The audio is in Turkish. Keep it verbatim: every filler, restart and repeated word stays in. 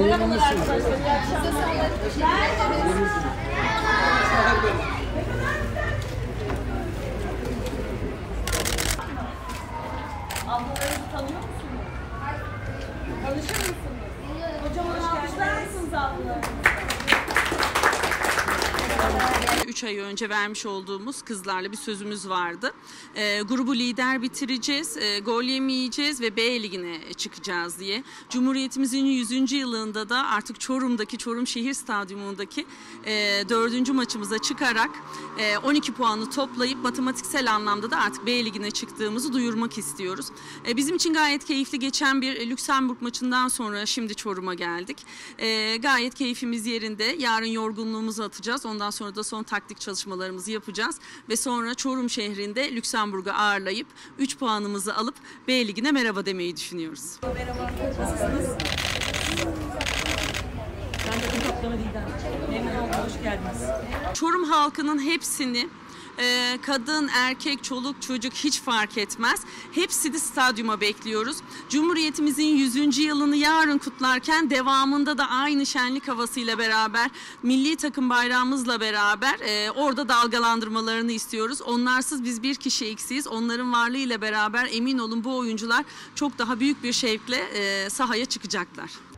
Merhabalar arkadaşlar. İyi akşamlar. Ablalarınızı tanıyor musunuz? Tanışır mısınız? Kocaman alkışlar mısınız ablalarınızı? üç ay önce vermiş olduğumuz kızlarla bir sözümüz vardı. E, grubu lider bitireceğiz, e, gol yemeyeceğiz ve B ligine çıkacağız diye. Cumhuriyetimizin yüzüncü yılında da artık Çorum'daki, Çorum Şehir Stadyumundaki e, dördüncü maçımıza çıkarak e, on iki puanı toplayıp matematiksel anlamda da artık B ligine çıktığımızı duyurmak istiyoruz. E, bizim için gayet keyifli geçen bir Lüksemburg maçından sonra şimdi Çorum'a geldik. E, gayet keyfimiz yerinde. Yarın yorgunluğumuzu atacağız. Ondan sonra da son taktik çalışmalarımızı yapacağız ve sonra Çorum şehrinde Lüksemburg'u ağırlayıp üç puanımızı alıp B ligine merhaba demeyi düşünüyoruz. Merhaba, nasılsınız? Ben de Kum Kaptanı Didem. Memnun oldum, hoş geldiniz. Çorum halkının hepsini, kadın, erkek, çoluk, çocuk hiç fark etmez. Hepsini stadyuma bekliyoruz. Cumhuriyetimizin yüzüncü yılını yarın kutlarken devamında da aynı şenlik havasıyla beraber, milli takım bayrağımızla beraber orada dalgalandırmalarını istiyoruz. Onlarsız biz bir kişi eksiyiz. Onların varlığıyla beraber emin olun bu oyuncular çok daha büyük bir şevkle sahaya çıkacaklar.